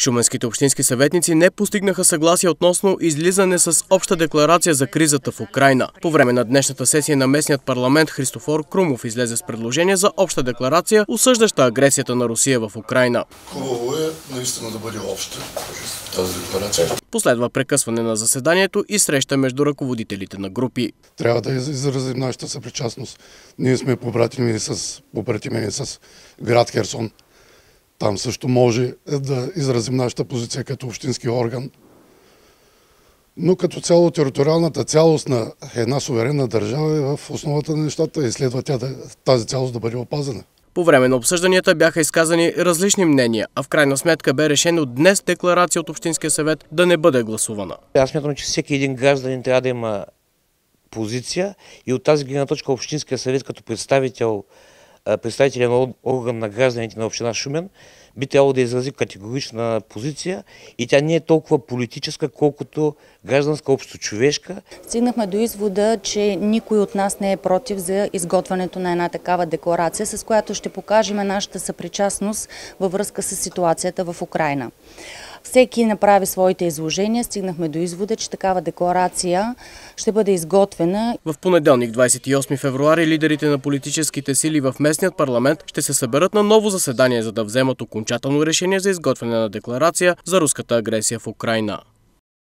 Шуменските общински съветници не постигнаха съгласие относно излизане с обща декларация за кризата в Украйна. По време на днешната сесия на местният парламент Христофор Крумов излезе с предложение за обща декларация, осъждаща агресията на Русия в Украйна. Хубаво е наистина да бъде обща тази декларация. Последва прекъсване на заседанието и среща между ръководителите на групи. Трябва да изразим нашата съпричастност. Ние сме побратими с град Херсон. Там също може да изразим нашата позиция като общински орган. Но като цяло териториалната цялост на една суверенна държава е в основата на нещата и следва тази цялост да бъде опазена. По време на обсъжданията бяха изказани различни мнения, а в крайна сметка бе решено днес декларация от Общинския съвет да не бъде гласувана. Аз смятам, че всеки един гражданин трябва да има позиция и от тази гледна точка Общинския съвет като представителен орган на гражданите на община Шумен би трябвало да изрази категорична позиция и тя не е толкова политическа, колкото гражданска, общочовешка. Стигнахме до извода, че никой от нас не е против за изготвянето на една такава декларация, с която ще покажем нашата съпричастност във връзка с ситуацията в Украйна. Всеки направи своите изложения, стигнахме до извода, че такава декларация ще бъде изготвена. В понеделник, 28 февруари, лидерите на политическите сили в местният парламент ще се съберат на ново заседание, за да вземат окончателно решение за изготвяне на декларация за руската агресия в Украйна.